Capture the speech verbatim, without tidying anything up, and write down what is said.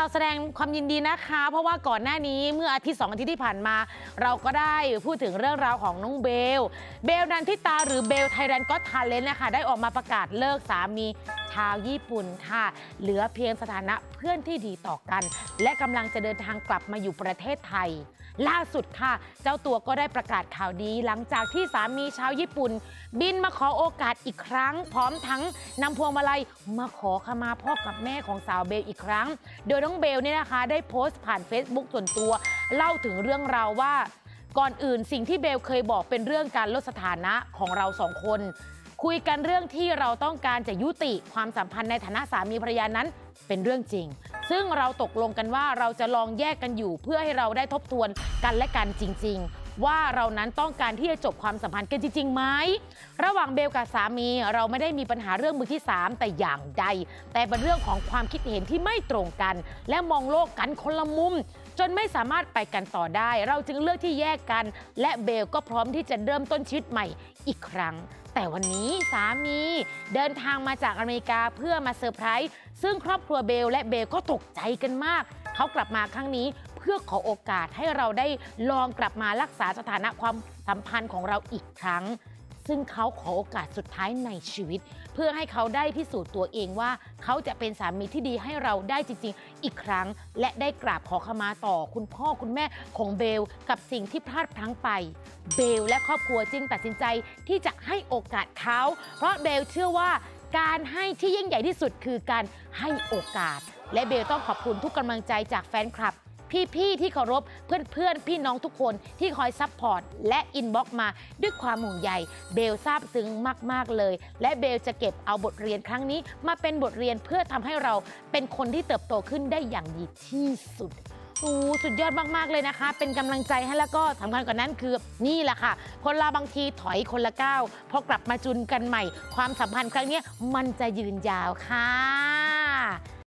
ล่าวแสดงความยินดีนะคะเพราะว่าก่อนหน้านี้เมื่ออาทิตย์สองอาทิตย์ที่ผ่านมาเราก็ได้พูดถึงเรื่องราวของน้องเบลเบลนันทิตาหรือเบลไทยแลนด์ก็ทาเลนต์นะคะได้ออกมาประกาศเลิกสามีชาวญี่ปุ่นค่ะเหลือเพียงสถานะเพื่อนที่ดีต่อกันและกำลังจะเดินทางกลับมาอยู่ประเทศไทยล่าสุดค่ะเจ้าตัวก็ได้ประกาศข่าวดีหลังจากที่สามีชาวญี่ปุ่นบินมาขอโอกาสอีกครั้งพร้อมทั้งนำพวงมาลัยมาขอขมาพ่อกับแม่ของสาวเบลอีกครั้งโดยน้องเบลเนี่ยนะคะได้โพสต์ผ่าน Facebook ส่วนตัวเล่าถึงเรื่องราวว่าก่อนอื่นสิ่งที่เบลเคยบอกเป็นเรื่องการลดสถานะของเราสองคนคุยกันเรื่องที่เราต้องการจะยุติความสัมพันธ์ในฐานะสามีภรรยานั้นเป็นเรื่องจริงซึ่งเราตกลงกันว่าเราจะลองแยกกันอยู่เพื่อให้เราได้ทบทวนกันและกันจริงๆว่าเรานั้นต้องการที่จะจบความสัมพันธ์กันจริงๆไหมระหว่างเบลกับสามีเราไม่ได้มีปัญหาเรื่องมือที่สามแต่อย่างใดแต่เป็นเรื่องของความคิดเห็นที่ไม่ตรงกันและมองโลกกันคนละมุมจนไม่สามารถไปกันต่อได้เราจึงเลือกที่แยกกันและเบลก็พร้อมที่จะเริ่มต้นชีวิตใหม่อีกครั้งแต่วันนี้สามีเดินทางมาจากอเมริกาเพื่อมาเซอร์ไพรส์ซึ่งครอบครัวเบลและเบลก็ตกใจกันมากเขากลับมาครั้งนี้เพื่อขอโอกาสให้เราได้ลองกลับมารักษาสถานะความสัมพันธ์ของเราอีกครั้งซึ่งเขาขอโอกาสสุดท้ายในชีวิตเพื่อให้เขาได้พิสูจน์ตัวเองว่าเขาจะเป็นสามีที่ดีให้เราได้จริงๆอีกครั้งและได้กราบขอขมาต่อคุณพ่อคุณแม่ของเบลกับสิ่งที่พลาดพลั้งไปเบลและครอบครัวจึงตัดสินใจที่จะให้โอกาสเขาเพราะเบลเชื่อว่าการให้ที่ยิ่งใหญ่ที่สุดคือการให้โอกาสและเบลต้องขอบคุณทุกกำลังใจจากแฟนคลับพี่ๆที่เคารพเพื่อนๆพี่น้องทุกคนที่คอยซัพพอร์ตและอินบ็อกซ์มาด้วยความห่วงใยเบลซาบซึ้งมากๆเลยและเบลจะเก็บเอาบทเรียนครั้งนี้มาเป็นบทเรียนเพื่อทำให้เราเป็นคนที่เติบโตขึ้นได้อย่างดีที่สุดโอ้สุดยอดมากๆเลยนะคะเป็นกำลังใจให้แล้วก็สำคัญกว่านั้นคือนี่แหละค่ะคนเราบางทีถอยคนละก้าวพอกลับมาจุนกันใหม่ความสัมพันธ์ครั้งนี้มันจะยืนยาวค่ะ